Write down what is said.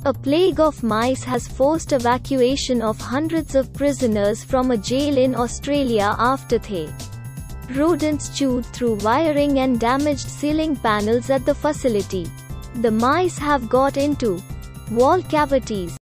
A plague of mice has forced evacuation of hundreds of prisoners from a jail in Australia after the rodents chewed through wiring and damaged ceiling panels at the facility. The mice have got into wall cavities,